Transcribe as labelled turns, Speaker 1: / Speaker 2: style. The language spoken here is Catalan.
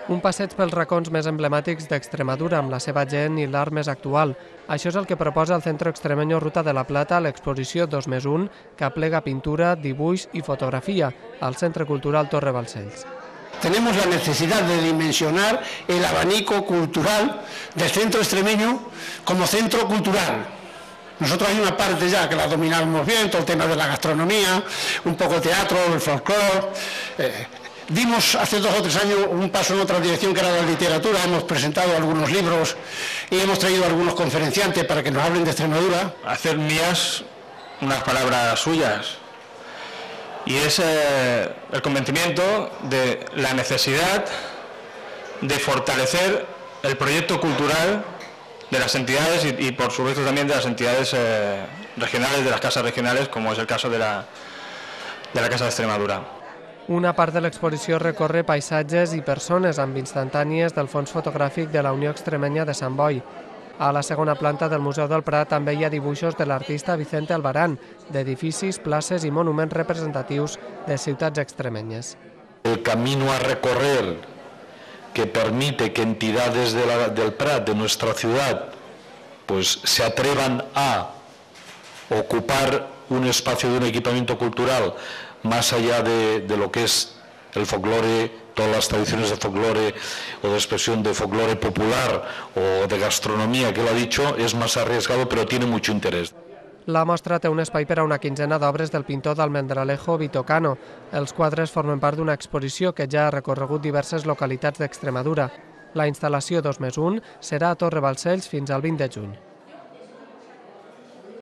Speaker 1: Un passeig pels racons més emblemàtics d'Extremadura amb la seva gent i l'art més actual. Això és el que proposa el Centro Extremeño Ruta de la Plata a l'exposició 2+1, que aplega pintura, dibuix i fotografia al Centre Cultural Torre Balcells.
Speaker 2: Tenemos la necesidad de dimensionar el abanico cultural del centro extremeño como centro cultural. Nosotros hay una parte ya que la dominamos bien, todo el tema de la gastronomía, un poco de teatro, el folclore. Dimos hace 2 o 3 años un paso en otra dirección que era la literatura, hemos presentado algunos libros y hemos traído algunos conferenciantes para que nos hablen de Extremadura.
Speaker 3: Hacer mías unas palabras suyas y es el convencimiento de la necesidad de fortalecer el proyecto cultural de las entidades y por supuesto también de las entidades regionales, de las casas regionales, como es el caso de la Casa de Extremadura.
Speaker 1: Una part de l'exposició recorre paisatges i persones amb instantànies del fons fotogràfic de la Unió Extremenya de Sant Boi. A la segona planta del Museu del Prat també hi ha dibuixos de l'artista Vicente Albarán, d'edificis, places i monuments representatius de ciutats extremenyes.
Speaker 4: El camino a recorrer que permite que entidades del Prat, de nuestra ciudad, pues se atrevan a ocupar un espacio de un equipamiento cultural más allá de lo que es el folclore, todas las tradiciones de folclore o de expresión de folclore popular o de gastronomía, que lo ha dicho, es más arriesgado pero tiene mucho interés.
Speaker 1: La mostra té un espai per a una quinzena d'obres del pintor d'Almendralejo Vito Cano. Els quadres formen part d'una exposició que ja ha recorregut diverses localitats d'Extremadura. La instal·lació 2+1 serà a Torre Balcells fins al 20 de juny.